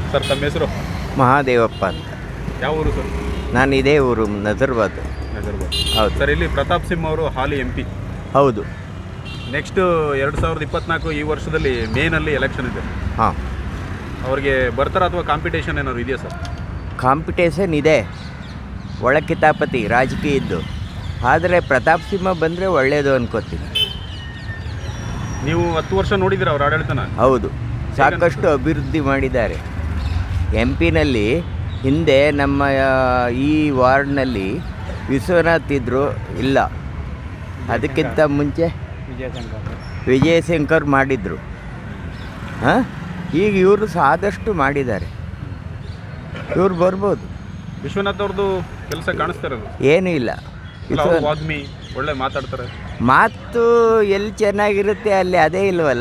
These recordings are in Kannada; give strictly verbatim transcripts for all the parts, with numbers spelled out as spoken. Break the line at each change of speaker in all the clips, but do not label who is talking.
ಸರ್ ತಮ್ಮ ಹೆಸರು?
ಮಹಾದೇವಪ್ಪ ಅಂತ.
ಯಾವ ಊರು ಸರ್?
ನಾನು ಇದೇ ಊರು, ನಜರ್ಬಾದ್.
ನಜರ್ಬಾದ್.
ಹೌದು
ಸರ್, ಇಲ್ಲಿ ಪ್ರತಾಪ್ ಸಿಂಹ ಅವರು ಹಾಲಿ ಎಂ ಪಿ.
ಹೌದು.
ನೆಕ್ಸ್ಟ್ ಎರಡು ಸಾವಿರದ ಇಪ್ಪತ್ನಾಲ್ಕು ಈ ವರ್ಷದಲ್ಲಿ ಮೇನಲ್ಲಿ ಎಲೆಕ್ಷನ್ ಇದೆ.
ಹಾಂ.
ಅವ್ರಿಗೆ ಬರ್ತಾರ ಅಥವಾ ಕಾಂಪಿಟೇಷನ್ ಏನಾದ್ರು ಇದೆಯಾ ಸರ್?
ಕಾಂಪಿಟೇಷನ್ ಇದೆ, ಒಳ ಕಿತಾಪತಿ ರಾಜಕೀಯದ್ದು. ಆದರೆ ಪ್ರತಾಪ್ ಸಿಂಹ ಬಂದರೆ ಒಳ್ಳೆಯದು ಅನ್ಕೋತೀನಿ.
ನೀವು ಹತ್ತು ವರ್ಷ ನೋಡಿದ್ದೀರ ಅವ್ರ ಆಡಳಿತನ?
ಹೌದು, ಸಾಕಷ್ಟು ಅಭಿವೃದ್ಧಿ ಮಾಡಿದ್ದಾರೆ. ಎಂ ಪಿನಲ್ಲಿ ಹಿಂದೆ ನಮ್ಮ ಈ ವಾರ್ಡ್ನಲ್ಲಿ ವಿಶ್ವನಾಥ್ ಇದ್ದರು, ಇಲ್ಲ ಅದಕ್ಕಿಂತ ಮುಂಚೆ ವಿಜಯಶಂಕರ್ ಮಾಡಿದರು. ಹಾಂ, ಈಗ ಇವರು ಆದಷ್ಟು ಮಾಡಿದ್ದಾರೆ, ಇವ್ರು ಬರ್ಬೋದು.
ವಿಶ್ವನಾಥ್ ಅವ್ರದ್ದು ಕೆಲಸ ಕಾಣಿಸ್ತಾರಲ್ಲ?
ಏನೂ ಇಲ್ಲ.
ವಾಗ್ಮಿ, ಒಳ್ಳೆ ಮಾತಾಡ್ತಾರೆ.
ಮಾತು ಎಲ್ಲಿ ಚೆನ್ನಾಗಿರುತ್ತೆ ಅಲ್ಲಿ ಅದೇ ಇಲ್ವಲ್ಲ.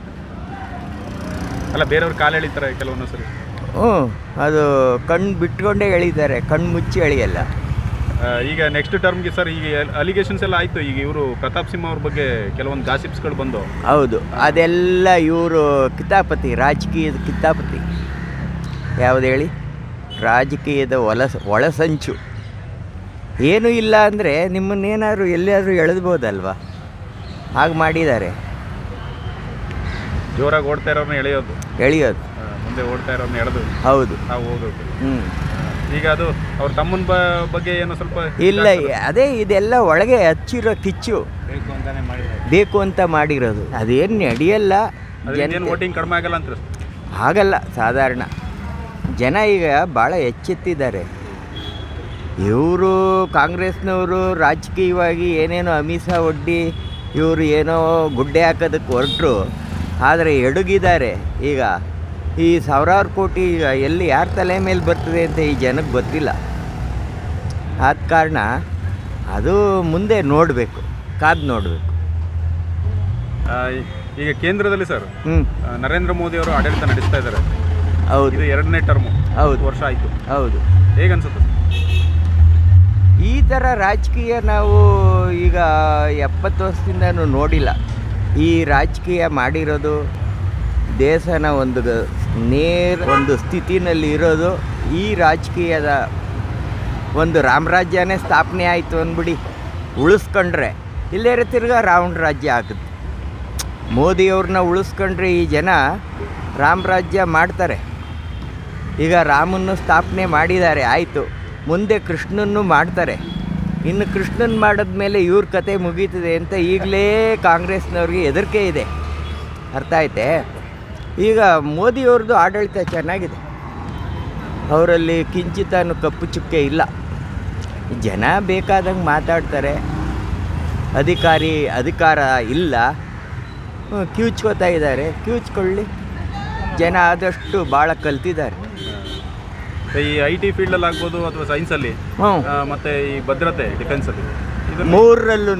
ಅಲ್ಲ, ಬೇರೆಯವ್ರು ಕಾಲು ಎಳಿತಾರೆ ಕೆಲವೊಂದು ಸರಿ.
ಹ್ಞೂ, ಅದು ಕಣ್ಣು ಬಿಟ್ಕೊಂಡೇ ಎಳಿತಾರೆ, ಕಣ್ಣು ಮುಚ್ಚಿ ಎಳಿಯಲ್ಲ.
ಈಗ ನೆಕ್ಸ್ಟ್ ಟರ್ಮ್ಗೆ ಸರ್, ಈಗ ಅಲಿಗೇಷನ್ಸ್ ಎಲ್ಲ ಆಯಿತು. ಈಗ ಇವರು ಪ್ರತಾಪ್ ಸಿಂಹ ಅವ್ರ ಬಗ್ಗೆ ಕೆಲವೊಂದು ಗಾಸಿಪ್ಸ್ಗಳು ಬಂದು.
ಹೌದು, ಅದೆಲ್ಲ ಇವರು ಕಿತಾಪತಿ, ರಾಜಕೀಯದ ಕಿತಾಪತಿ. ಯಾವುದು ಹೇಳಿ? ರಾಜಕೀಯದ ಒಲಸ ಒಳಸಂಚು. ಏನೂ ಇಲ್ಲ ಅಂದರೆ ನಿಮ್ಮನ್ನೇನಾದ್ರು ಎಲ್ಲಿಯಾದರೂ ಎಳೆದ್ಬೋದಲ್ವ, ಹಾಗೆ ಮಾಡಿದ್ದಾರೆ.
ಜೋರಾಗಿ ಓಡ್ತಾ ಇರೋರನ್ನ ಎಳೆಯೋದು,
ಎಳೆಯೋದು,
ಮುಂದೆ ಓಡ್ತಾ ಇರೋರನ್ನ ಎಳೆದು.
ಹೌದು,
ನಾವು ಹೋಗೋದು.
ಹ್ಞೂ.
ಈಗ ಅದು ಅವ್ರ ತಮ್ಮನ ಬ ಬಗ್ಗೆ ಏನೋ ಸ್ವಲ್ಪ
ಇಲ್ಲ, ಅದೇ ಇದೆಲ್ಲ ಒಳಗೆ ಹಚ್ಚಿರೋ ಕಿಚ್ಚು,
ಬೇಕು ಅಂತಾನೆ ಮಾಡಿರೋದು,
ಬೇಕು ಅಂತ ಮಾಡಿರೋದು. ಅದೇನು ನಡೆಯಲ್ಲ.
ಜನ ವೋಟಿಂಗ್ ಕಡಿಮೆ ಆಗಲ್ಲ ಅಂತ?
ಆಗಲ್ಲ. ಸಾಧಾರಣ ಜನ ಈಗ ಭಾಳ ಎಚ್ಚೆತ್ತಿದ್ದಾರೆ. ಇವರು ಕಾಂಗ್ರೆಸ್ನವರು ರಾಜಕೀಯವಾಗಿ ಏನೇನೋ ಅಮೀಸ ಒಡ್ಡಿ ಇವರು ಏನೋ ಗುಡ್ಡೆ ಹಾಕೋದಕ್ಕೆ ಹೊರಟರು. ಆದರೆ ಎಡಗಿದ್ದಾರೆ. ಈಗ ಈ ಸಾವಿರಾರು ಕೋಟಿ ಈಗ ಎಲ್ಲಿ ಯಾರ ತಲೆ ಮೇಲೆ ಬರ್ತದೆ ಅಂತ ಈ ಜನಕ್ಕೆ ಗೊತ್ತಿಲ್ಲ. ಆದ ಕಾರಣ ಅದು ಮುಂದೆ ನೋಡಬೇಕು, ಕಾದು ನೋಡಬೇಕು.
ಈಗ ಕೇಂದ್ರದಲ್ಲಿ ಸರ್,
ಹ್ಞೂ,
ನರೇಂದ್ರ ಮೋದಿ ಅವರು ಆಡಳಿತ ನಡೆಸ್ತಾ ಇದ್ದಾರೆ.
ಹೌದು,
ಇದು ಎರಡನೇ ಟರ್ಮು.
ಹೌದು,
ವರ್ಷ ಆಯಿತು.
ಹೌದು.
ಹೇಗನ್ಸುತ್ತೆ?
ಈ ಥರ ರಾಜಕೀಯ ನಾವು ಈಗ ಎಪ್ಪತ್ತು ವರ್ಷದಿಂದನೂ ನೋಡಿಲ್ಲ. ಈ ರಾಜಕೀಯ ಮಾಡಿರೋದು ದೇಶನ ಒಂದು ನೇರ ಒಂದು ಸ್ಥಿತಿನಲ್ಲಿ ಇರೋದು ಈ ರಾಜಕೀಯದ ಒಂದು ರಾಮರಾಜ್ಯನೇ ಸ್ಥಾಪನೆ ಆಯಿತು ಅಂದ್ಬಿಡಿ, ಉಳಿಸ್ಕೊಂಡ್ರೆ ಇಲ್ಲೇ ತಿರ್ಗಾ ರಾವಣ ರಾಜ್ಯ ಆಗುತ್ತೆ. ಮೋದಿಯವ್ರನ್ನ ಉಳಿಸ್ಕೊಂಡ್ರೆ ಈ ಜನ ರಾಮರಾಜ್ಯ ಮಾಡ್ತಾರೆ. ಈಗ ರಾಮನ್ನು ಸ್ಥಾಪನೆ ಮಾಡಿದ್ದಾರೆ, ಆಯಿತು. ಮುಂದೆ ಕೃಷ್ಣನ್ನು ಮಾಡ್ತಾರೆ. ಇನ್ನು ಕೃಷ್ಣನ್ ಮಾಡಿದ್ಮೇಲೆ ಇವ್ರ ಕತೆ ಮುಗೀತದೆ ಅಂತ ಈಗಲೇ ಕಾಂಗ್ರೆಸ್ನವ್ರಿಗೆ ಹೆದರಿಕೆ ಇದೆ. ಅರ್ಥ ಆಯ್ತೆ? ಈಗ ಮೋದಿಯವ್ರದ್ದು ಆಡಳಿತ ಚೆನ್ನಾಗಿದೆ, ಅವರಲ್ಲಿ ಕಿಂಚಿತನೂ ಕಪ್ಪು ಚುಕ್ಕೆ ಇಲ್ಲ. ಜನ ಬೇಕಾದಂಗೆ ಮಾತಾಡ್ತಾರೆ, ಅಧಿಕಾರಿ ಅಧಿಕಾರ ಇಲ್ಲ, ಕಿವುಚ್ಕೋತಾ ಇದ್ದಾರೆ. ಕಿವುಚ್ಕೊಳ್ಳಿ, ಜನ ಆದಷ್ಟು ಭಾಳ ಕಲ್ತಿದ್ದಾರೆ.
ಈ ಐ ಟಿ ಫೀಲ್ಡಲ್ಲಿ ಆಗ್ಬೋದು ಅಥವಾ ಸೈನ್ಸಲ್ಲಿ,
ಹ್ಞೂ,
ಮತ್ತು ಈ ಭದ್ರತೆ ಡಿಫೆನ್ಸಲ್ಲಿ,
ಮೂರರಲ್ಲೂ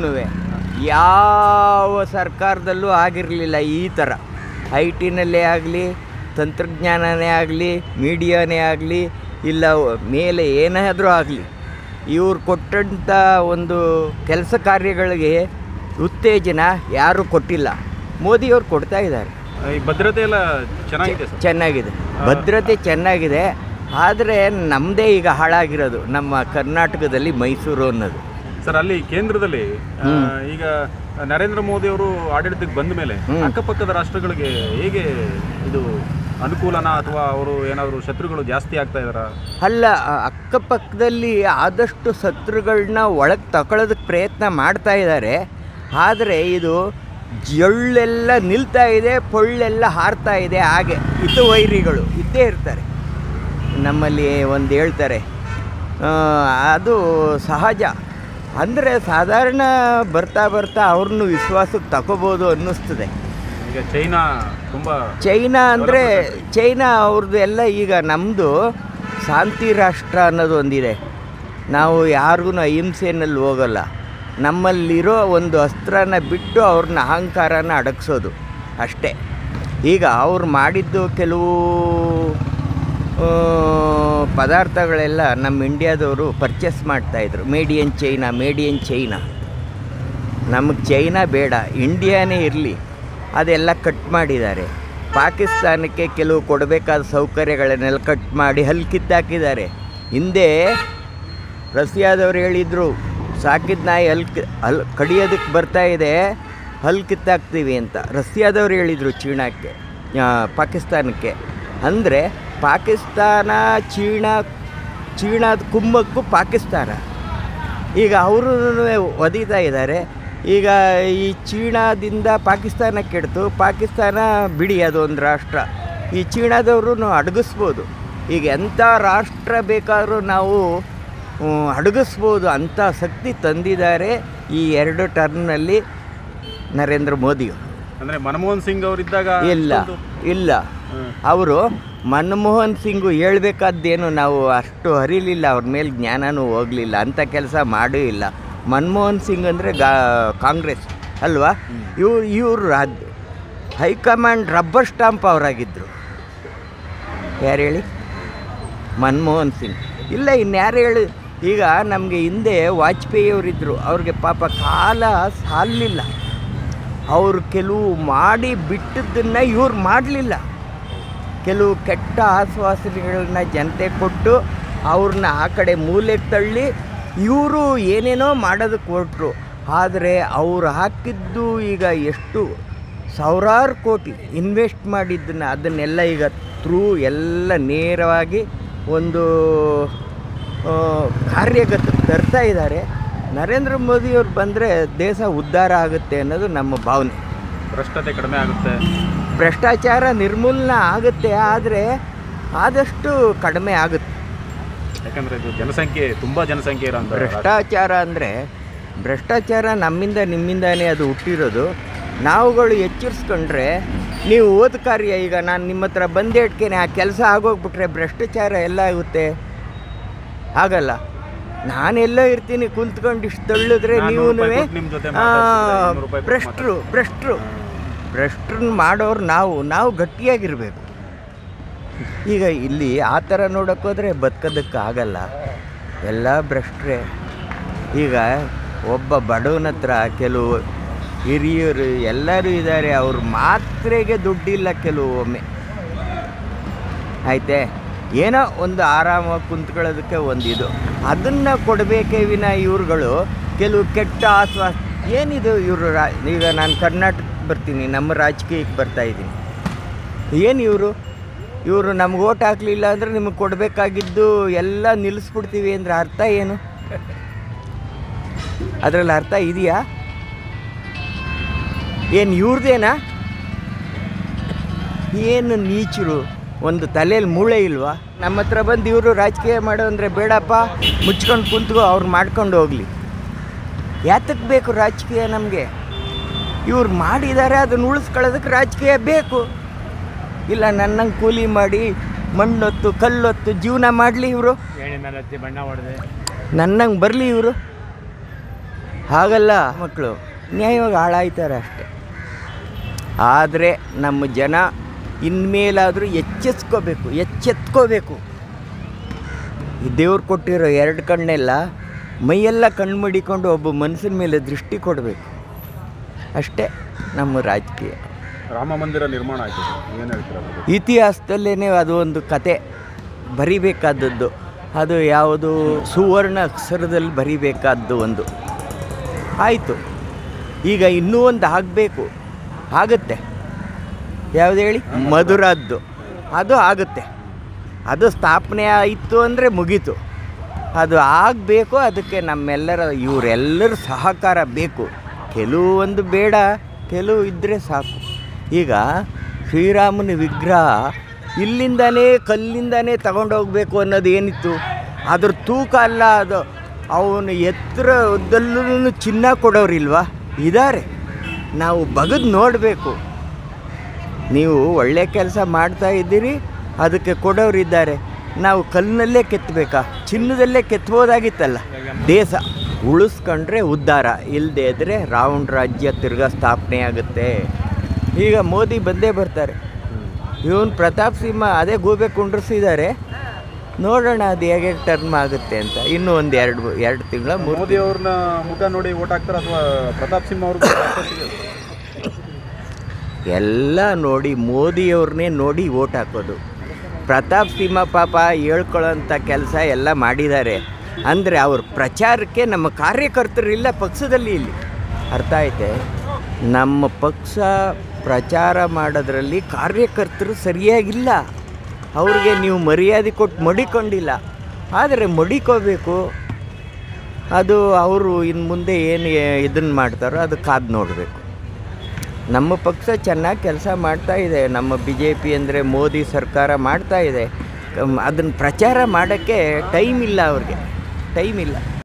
ಯಾವ ಸರ್ಕಾರದಲ್ಲೂ ಆಗಿರಲಿಲ್ಲ ಈ ಥರ. ಐ ಟಿನಲ್ಲೇ ಆಗಲಿ, ತಂತ್ರಜ್ಞಾನನೇ ಆಗಲಿ, ಮೀಡಿಯಾನೇ ಆಗಲಿ, ಇಲ್ಲ ಮೇಲೆ ಏನಾದರೂ ಆಗಲಿ, ಇವ್ರು ಕೊಟ್ಟಂಥ ಒಂದು ಕೆಲಸ ಕಾರ್ಯಗಳಿಗೆ ಉತ್ತೇಜನ ಯಾರೂ ಕೊಟ್ಟಿಲ್ಲ. ಮೋದಿಯವ್ರು ಕೊಡ್ತಾ ಇದ್ದಾರೆ.
ಈ ಭದ್ರತೆ ಎಲ್ಲ ಚೆನ್ನಾಗಿದೆ ಸರ್?
ಚೆನ್ನಾಗಿದೆ, ಭದ್ರತೆ ಚೆನ್ನಾಗಿದೆ. ಆದರೆ ನಮ್ಮದೇ ಈಗ ಹಾಳಾಗಿರೋದು ನಮ್ಮ ಕರ್ನಾಟಕದಲ್ಲಿ ಮೈಸೂರು ಅನ್ನೋದು.
ಸರ್, ಅಲ್ಲಿ ಕೇಂದ್ರದಲ್ಲಿ ಈಗ ನರೇಂದ್ರ ಮೋದಿ ಅವರು ಆಡಳಿತಕ್ಕೆ ಬಂದ ಮೇಲೆ ಅಕ್ಕಪಕ್ಕದ ರಾಷ್ಟ್ರಗಳಿಗೆ ಹೇಗೆ ಇದು ಅನುಕೂಲನಾ ಅಥವಾ ಅವರು ಏನಾದರೂ ಶತ್ರುಗಳು ಜಾಸ್ತಿ ಆಗ್ತಾ ಇದ್ದಾರಾ?
ಅಲ್ಲ, ಅಕ್ಕಪಕ್ಕದಲ್ಲಿ ಆದಷ್ಟು ಶತ್ರುಗಳನ್ನ ಒಳಗೆ ತಗೊಳ್ಳೋದಕ್ಕೆ ಪ್ರಯತ್ನ ಮಾಡ್ತಾ ಇದ್ದಾರೆ. ಆದರೆ ಇದು ಜೊಳ್ಳೆಲ್ಲ ನಿಲ್ತಾ ಇದೆ, ಪೊಳ್ಳೆಲ್ಲ ಹಾರ್ತಾ ಇದೆ. ಹಾಗೆ ಹಿತ ವೈರಿಗಳು ಇದ್ದೇ ಇರ್ತಾರೆ. ನಮ್ಮಲ್ಲಿ ಒಂದು ಹೇಳ್ತಾರೆ, ಅದು ಸಹಜ. ಅಂದರೆ ಸಾಧಾರಣ ಬರ್ತಾ ಬರ್ತಾ ಅವ್ರನ್ನೂ ವಿಶ್ವಾಸಕ್ಕೆ ತಗೋಬೋದು ಅನ್ನಿಸ್ತದೆ.
ಈಗ ಚೈನಾ ತುಂಬ
ಚೈನಾ ಅಂದರೆ ಚೈನಾ ಅವ್ರದ್ದು ಎಲ್ಲ ಈಗ ನಮ್ಮದು ಶಾಂತಿ ರಾಷ್ಟ್ರ ಅನ್ನೋದು ಒಂದಿದೆ. ನಾವು ಯಾರಿಗೂ ಅಹಿಂಸೆನಲ್ಲಿ ಹೋಗಲ್ಲ. ನಮ್ಮಲ್ಲಿರೋ ಒಂದು ಅಸ್ತ್ರನ ಬಿಟ್ಟು ಅವ್ರನ್ನ ಅಹಂಕಾರನ ಅಡಗಿಸೋದು ಅಷ್ಟೇ. ಈಗ ಅವ್ರು ಮಾಡಿದ್ದು ಕೆಲವು ಪದಾರ್ಥಗಳೆಲ್ಲ ನಮ್ಮ ಇಂಡಿಯಾದವರು ಪರ್ಚೇಸ್ ಮಾಡ್ತಾಯಿದ್ರು. Made in China, made in China. ನಮಗೆ ಚೈನಾ ಬೇಡ, ಇಂಡಿಯಾನೇ ಇರಲಿ. ಅದೆಲ್ಲ ಕಟ್ ಮಾಡಿದ್ದಾರೆ. ಪಾಕಿಸ್ತಾನಕ್ಕೆ ಕೆಲವು ಕೊಡಬೇಕಾದ ಸೌಕರ್ಯಗಳನ್ನೆಲ್ಲ ಕಟ್ ಮಾಡಿ ಹಲ್ ಕಿತ್ತಾಕಿದ್ದಾರೆ. ಹಿಂದೆ ರಷ್ಯಾದವ್ರು ಹೇಳಿದರು, ಸಾಕಿದ ನಾಯಿ ಹಲ್ ಹಲ್ ಕಡಿಯೋದಕ್ಕೆ ಬರ್ತಾ ಇದೆ, ಹಲ್ ಕಿತ್ತಾಕ್ತೀವಿ ಅಂತ ರಷ್ಯಾದವ್ರು ಹೇಳಿದರು ಚೀನಾಕ್ಕೆ, ಪಾಕಿಸ್ತಾನಕ್ಕೆ. ಅಂದರೆ ಪಾಕಿಸ್ತಾನ ಚೀನಾ ಚೀನಾದ ಕುಮ್ಮಕ್ಕು ಪಾಕಿಸ್ತಾನ. ಈಗ ಅವರು ಒದೀತಾ ಇದ್ದಾರೆ. ಈಗ ಈ ಚೀನಾದಿಂದ ಪಾಕಿಸ್ತಾನ ಕೆಡ್ತು, ಪಾಕಿಸ್ತಾನ ಬಿಡಿ ಅದೊಂದು ರಾಷ್ಟ್ರ, ಈ ಚೀನಾದವರು ಅಡಗಿಸ್ಬೋದು. ಈಗ ಎಂಥ ರಾಷ್ಟ್ರ ಬೇಕಾದರೂ ನಾವು ಅಡಗಿಸ್ಬೋದು ಅಂಥ ಶಕ್ತಿ ತಂದಿದ್ದಾರೆ ಈ ಎರಡು ಟರ್ಮ್ನಲ್ಲಿ ನರೇಂದ್ರ ಮೋದಿಯವರು.
ಅಂದರೆ ಮನಮೋಹನ್ ಸಿಂಗ್ ಅವರಿದ್ದಾಗ
ಇಲ್ಲ ಇಲ್ಲ ಅವರು ಮನಮೋಹನ್ ಸಿಂಗು ಹೇಳ್ಬೇಕಾದ್ದೇನು ನಾವು ಅಷ್ಟು ಹರಿಲಿಲ್ಲ, ಅವ್ರ ಮೇಲೆ ಜ್ಞಾನನೂ ಹೋಗಲಿಲ್ಲ, ಅಂಥ ಕೆಲಸ ಮಾಡೂ ಇಲ್ಲ. ಮನಮೋಹನ್ ಸಿಂಗ್ ಅಂದರೆ ಗಾ ಕಾಂಗ್ರೆಸ್ ಅಲ್ವಾ, ಇವ್ರು ಇವರು ರಾಜ್ಯ ಹೈಕಮಾಂಡ್ ರಬ್ಬರ್ ಸ್ಟಾಂಪ್ ಅವರಾಗಿದ್ದರು. ಯಾರು ಹೇಳಿ? ಮನಮೋಹನ್ ಸಿಂಗ್. ಇಲ್ಲ ಇನ್ಯಾರು ಹೇಳಿ? ಈಗ ನಮಗೆ ಹಿಂದೆ ವಾಜಪೇಯಿ ಅವರಿದ್ದರು, ಅವ್ರಿಗೆ ಪಾಪ ಕಾಲ ಸಾಲಲಿಲ್ಲ, ಅವರು ಕೆಲವು ಮಾಡಿ ಬಿಟ್ಟದ್ದನ್ನು ಇವ್ರು ಮಾಡಲಿಲ್ಲ. ಕೆಲವು ಕೆಟ್ಟ ಆಶ್ವಾಸನೆಗಳನ್ನ ಜನತೆ ಕೊಟ್ಟು ಅವ್ರನ್ನ ಆ ಕಡೆ ಮೂಲೆಗೆ ತಳ್ಳಿ ಇವರು ಏನೇನೋ ಮಾಡೋದಕ್ಕೆ ಹೊರಟರು. ಆದರೆ ಅವರು ಹಾಕಿದ್ದು ಈಗ ಎಷ್ಟು ಸಾವಿರಾರು ಕೋಟಿ ಇನ್ವೆಸ್ಟ್ ಮಾಡಿದ್ದನ್ನು ಅದನ್ನೆಲ್ಲ ಈಗ ಥ್ರೂ ಎಲ್ಲ ನೇರವಾಗಿ ಒಂದು ಕಾರ್ಯಗತಕ್ಕೆ ತರ್ತಾ ಇದ್ದಾರೆ. ನರೇಂದ್ರ ಮೋದಿಯವ್ರು ಬಂದರೆ ದೇಶ ಉದ್ಧಾರ ಆಗುತ್ತೆ ಅನ್ನೋದು ನಮ್ಮ ಭಾವನೆ.
ಭ್ರಷ್ಟತೆ ಕಡಿಮೆ ಆಗುತ್ತೆ,
ಭ್ರಷ್ಟಾಚಾರ ನಿರ್ಮೂಲನೆ ಆಗುತ್ತೆ, ಆದರೆ ಆದಷ್ಟು ಕಡಿಮೆ ಆಗುತ್ತೆ.
ಯಾಕಂದರೆ ಇದು ಜನಸಂಖ್ಯೆ ತುಂಬ ಜನಸಂಖ್ಯೆ ಇರೋ
ಭ್ರಷ್ಟಾಚಾರ ಅಂದರೆ ಭ್ರಷ್ಟಾಚಾರ ನಮ್ಮಿಂದ ನಿಮ್ಮಿಂದನೇ ಅದು ಹುಟ್ಟಿರೋದು. ನಾವುಗಳು ಎಚ್ಚರಿಸ್ಕೊಂಡ್ರೆ ನೀವು ಓದ ಕಾರ್ಯ ಈಗ ನಾನು ನಿಮ್ಮ ಹತ್ರ ಬಂದೇ ಇಟ್ಕೇನೆ ಆ ಕೆಲಸ ಆಗೋಗ್ಬಿಟ್ರೆ ಭ್ರಷ್ಟಾಚಾರ ಎಲ್ಲ ಆಗುತ್ತೆ, ಆಗಲ್ಲ. ನಾನೆಲ್ಲೋ ಇರ್ತೀನಿ ಕುಂತ್ಕೊಂಡು ಇಷ್ಟು ತಳ್ಳಿದ್ರೆ ನೀವು ಭ್ರಷ್ಟರು ಭ್ರಷ್ಟರು ಭ್ರಷ್ಟರನ್ನ ಮಾಡೋರು ನಾವು ನಾವು ಗಟ್ಟಿಯಾಗಿರಬೇಕು. ಈಗ ಇಲ್ಲಿ ಆ ಥರ ನೋಡೋಕ್ಕೋದ್ರೆ ಬದುಕೋದಕ್ಕೆ ಆಗಲ್ಲ, ಎಲ್ಲ ಭ್ರಷ್ಟರೇ. ಈಗ ಒಬ್ಬ ಬಡವನ ಹತ್ರ ಕೆಲವು ಹಿರಿಯರು ಎಲ್ಲರೂ ಇದ್ದಾರೆ, ಅವ್ರ ಮಾತ್ರೆಗೆ ದುಡ್ಡಿಲ್ಲ ಕೆಲವೊಮ್ಮೆ, ಆಯ್ತೆ ಏನೋ ಒಂದು ಆರಾಮಾಗಿ ಕುಂತ್ಕೊಳ್ಳೋದಕ್ಕೆ ಒಂದಿದು ಅದನ್ನು ಕೊಡಬೇಕೇ ವಿನ ಇವ್ರುಗಳು ಕೆಲವು ಕೆಟ್ಟ ಆಶ್ವಾಸ ಏನಿದು ಇವರು ರಾ ಈಗ ನಾನು ಕರ್ನಾಟಕಕ್ಕೆ ಬರ್ತೀನಿ, ನಮ್ಮ ರಾಜಕೀಯಕ್ಕೆ ಬರ್ತಾಯಿದ್ದೀನಿ. ಏನು ಇವರು ಇವರು ನಮ್ಗೆ ಓಟ್ ಹಾಕಲಿಲ್ಲ ಅಂದರೆ ನಿಮಗೆ ಕೊಡಬೇಕಾಗಿದ್ದು ಎಲ್ಲ ನಿಲ್ಲಿಸ್ಬಿಡ್ತೀವಿ ಅಂದರೆ ಅರ್ಥ ಏನು? ಅದರಲ್ಲಿ ಅರ್ಥ ಇದೆಯಾ? ಏನು ಇವ್ರದ್ದೇನಾ? ಏನು ನೀಚರು, ಒಂದು ತಲೆಯಲ್ಲಿ ಮೂಳೆ ಇಲ್ವಾ? ನಮ್ಮ ಹತ್ರ ಬಂದು ಇವರು ರಾಜಕೀಯ ಮಾಡೋ ಅಂದರೆ ಬೇಡಪ್ಪ ಮುಚ್ಕೊಂಡು ಕುಂತ್ಕೋ, ಅವ್ರು ಮಾಡ್ಕೊಂಡು ಹೋಗಲಿ. ಯಾತಕ್ಕೆ ಬೇಕು ರಾಜಕೀಯ ನಮಗೆ? ಇವ್ರು ಮಾಡಿದ್ದಾರೆ, ಅದನ್ನು ಉಳಿಸ್ಕೊಳ್ಳೋದಕ್ಕೆ ರಾಜಕೀಯ ಬೇಕು. ಇಲ್ಲ ನನ್ನಂಗೆ ಕೂಲಿ ಮಾಡಿ ಮಣ್ಣೊತ್ತು ಕಲ್ಲೊತ್ತು ಜೀವನ ಮಾಡಲಿ ಇವರು,
ಬಣ್ಣ ಹೊಡೆದೆ
ನನ್ನಂಗೆ ಬರಲಿ ಇವರು. ಹಾಗಲ್ಲ, ಮಕ್ಕಳು ನ್ಯಾಯವಾಗಿ ಹಾಳಾಯ್ತಾರೆ ಅಷ್ಟೆ. ಆದರೆ ನಮ್ಮ ಜನ ಇನ್ಮೇಲಾದರೂ ಎಚ್ಚೆತ್ಕೋಬೇಕು ಎಚ್ಚೆತ್ಕೋಬೇಕು ಈ ದೇವ್ರು ಕೊಟ್ಟಿರೋ ಎರಡು ಕಣ್ಣೆಲ್ಲ ಮೈಯೆಲ್ಲ ಕಣ್ಣು ಮಡಿಕೊಂಡು ಒಬ್ಬ ಮನಸ್ಸಿನ ಮೇಲೆ ದೃಷ್ಟಿ ಕೊಡಬೇಕು ಅಷ್ಟೇ ನಮ್ಮ ರಾಜಕೀಯ.
ರಾಮ ಮಂದಿರ ನಿರ್ಮಾಣ ಆಯಿತು, ಏನು ಹೇಳ್ತೀರಾ?
ಇತಿಹಾಸದಲ್ಲೇ ಅದು ಒಂದು ಕತೆ ಬರಿಬೇಕಾದದ್ದು, ಅದು ಯಾವುದು ಸುವರ್ಣ ಅಕ್ಷರದಲ್ಲಿ ಬರಿಬೇಕಾದ್ದು ಒಂದು ಆಯಿತು. ಈಗ ಇನ್ನೂ ಒಂದು ಆಗಬೇಕು, ಆಗುತ್ತೆ. ಯಾವುದು ಹೇಳಿ? ಮಧುರದ್ದು ಅದು ಆಗುತ್ತೆ. ಅದು ಸ್ಥಾಪನೆ ಆಯಿತು ಅಂದರೆ ಮುಗೀತು. ಅದು ಆಗಬೇಕು, ಅದಕ್ಕೆ ನಮ್ಮೆಲ್ಲರ ಇವರೆಲ್ಲರ ಸಹಕಾರ ಬೇಕು. ಕೆಲವೊಂದು ಬೇಡ, ಕೆಲವು ಇದ್ದರೆ ಸಾಕು. ಈಗ ಶ್ರೀರಾಮನ ವಿಗ್ರಹ ಇಲ್ಲಿಂದನೇ ಕಲ್ಲಿಂದನೇ ತಗೊಂಡೋಗ್ಬೇಕು ಅನ್ನೋದು ಏನಿತ್ತು? ಅದ್ರ ತೂಕ ಅಲ್ಲ ಅದು. ಅವನು ಎತ್ತರದಲ್ಲೂ ಚಿನ್ನ ಕೊಡೋರಿಲ್ವಾ? ಇದ್ದಾರೆ. ನಾವು ಬಗೆದು ನೋಡಬೇಕು. ನೀವು ಒಳ್ಳೆ ಕೆಲಸ ಮಾಡ್ತಾ ಇದ್ದೀರಿ, ಅದಕ್ಕೆ ಕೊಡೋರಿದ್ದಾರೆ. ನಾವು ಕಲ್ಲಿನಲ್ಲೇ ಕೆತ್ತಬೇಕಾ? ಚಿನ್ನದಲ್ಲೇ ಕೆತ್ತಬೋದಾಗಿತ್ತಲ್ಲ. ದೇಶ ಉಳಿಸ್ಕೊಂಡ್ರೆ ಉದ್ಧಾರ, ಇಲ್ಲದೇ ಇದ್ದರೆ ರಾವಣ ರಾಜ್ಯ ತಿರ್ಗಾ ಸ್ಥಾಪನೆ ಆಗುತ್ತೆ. ಈಗ ಮೋದಿ ಬಂದೇ ಬರ್ತಾರೆ. ಇವನು ಪ್ರತಾಪ್ ಸಿಂಹ ಅದೇ ಗೂಬೆ ಕುಂಡ್ರಿಸಿದ್ದಾರೆ. ನೋಡೋಣ ಅದು ಹೇಗೆ ಟರ್ಮ್ ಆಗುತ್ತೆ ಅಂತ. ಇನ್ನೂ ಒಂದು ಎರಡು ಎರಡು ತಿಂಗಳ
ಮೋದಿ ಅವ್ರನ್ನ ಮುಖ ನೋಡಿ ಓಟ್ ಹಾಕ್ತಾರೆ ಅಥವಾ ಪ್ರತಾಪ್ ಸಿಂಹ ಅವ್ರಿಗೆ?
ಎಲ್ಲ ನೋಡಿ ಮೋದಿಯವ್ರನ್ನೇ ನೋಡಿ ಓಟ್ ಹಾಕೋದು. ಪ್ರತಾಪ್ ಸಿಂಹ ಪಾಪ ಹೇಳ್ಕೊಳ್ಳೋಂಥ ಕೆಲಸ ಎಲ್ಲ ಮಾಡಿದ್ದಾರೆ. ಅಂದರೆ ಅವ್ರ ಪ್ರಚಾರಕ್ಕೆ ನಮ್ಮ ಕಾರ್ಯಕರ್ತರಿಲ್ಲ ಪಕ್ಷದಲ್ಲಿ. ಇಲ್ಲಿ ಅರ್ಥ ಐತೆ, ನಮ್ಮ ಪಕ್ಷ ಪ್ರಚಾರ ಮಾಡೋದ್ರಲ್ಲಿ ಕಾರ್ಯಕರ್ತರು ಸರಿಯಾಗಿಲ್ಲ. ಅವ್ರಿಗೆ ನೀವು ಮರ್ಯಾದೆ ಕೊಟ್ಟು ಮಡಿಕೊಂಡಿಲ್ಲ. ಆದರೆ ಮಡಿಕೋಬೇಕು, ಅದು ಅವರು ಇನ್ನು ಮುಂದೆ ಏನು ಇದನ್ನು ಮಾಡ್ತಾರೋ ಅದು ಕಾದು ನೋಡಬೇಕು. ನಮ್ಮ ಪಕ್ಷ ಚೆನ್ನಾಗಿ ಕೆಲಸ ಮಾಡ್ತಾಯಿದೆ. ನಮ್ಮ ಬಿ ಜೆ ಪಿ ಅಂದರೆ ಮೋದಿ ಸರ್ಕಾರ ಮಾಡ್ತಾಯಿದೆ. ಅದನ್ನು ಪ್ರಚಾರ ಮಾಡೋಕ್ಕೆ ಟೈಮ್ ಇಲ್ಲ, ಅವ್ರಿಗೆ ಟೈಮ್ ಇಲ್ಲ.